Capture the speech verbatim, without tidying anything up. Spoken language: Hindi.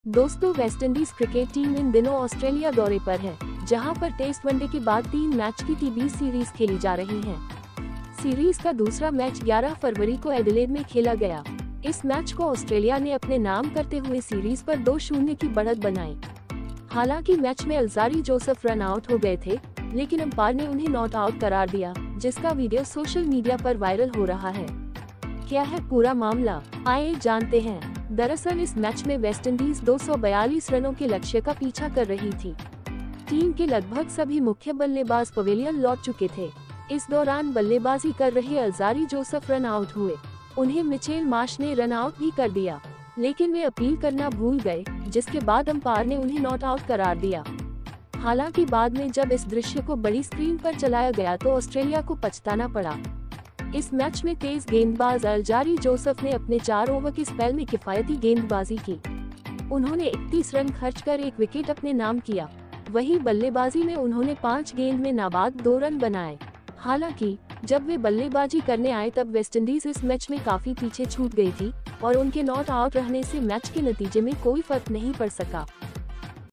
दोस्तों, वेस्टइंडीज क्रिकेट टीम इन दिनों ऑस्ट्रेलिया दौरे पर है, जहां पर टेस्ट वनडे के बाद तीन मैच की टी बीस सीरीज खेली जा रही है। सीरीज का दूसरा मैच ग्यारह फरवरी को एडिलेड में खेला गया। इस मैच को ऑस्ट्रेलिया ने अपने नाम करते हुए सीरीज पर दो शून्य की बढ़त बनाई। हालांकि मैच में अल्जारी जोसेफ रन आउट हो गए थे, लेकिन अंपायर ने उन्हें नॉट आउट करार दिया, जिसका वीडियो सोशल मीडिया पर वायरल हो रहा है। क्या है पूरा मामला, आइए जानते हैं। दरअसल इस मैच में वेस्टइंडीज दो सौ बयालीस रनों के लक्ष्य का पीछा कर रही थी। टीम के लगभग सभी मुख्य बल्लेबाज पवेलियन लौट चुके थे। इस दौरान बल्लेबाजी कर रहे अल्जारी जोसेफ रन आउट हुए। उन्हें मिचेल मार्श ने रन आउट भी कर दिया, लेकिन वे अपील करना भूल गए, जिसके बाद अंपायर ने उन्हें नॉट आउट करार दिया। हालांकि बाद में जब इस दृश्य को बड़ी स्क्रीन पर चलाया गया तो ऑस्ट्रेलिया को पछताना पड़ा। इस मैच में तेज गेंदबाज अल्जारी जोसेफ ने अपने चार ओवर के स्पेल में किफायती गेंदबाजी की। उन्होंने इकतीस रन खर्च कर एक विकेट अपने नाम किया। वहीं बल्लेबाजी में उन्होंने पाँच गेंद में नाबाद दो रन बनाए। हालांकि जब वे बल्लेबाजी करने आए तब वेस्टइंडीज इस मैच में काफी पीछे छूट गई थी और उनके नॉट आउट रहने से मैच के नतीजे में कोई फर्क नहीं पड़ सका।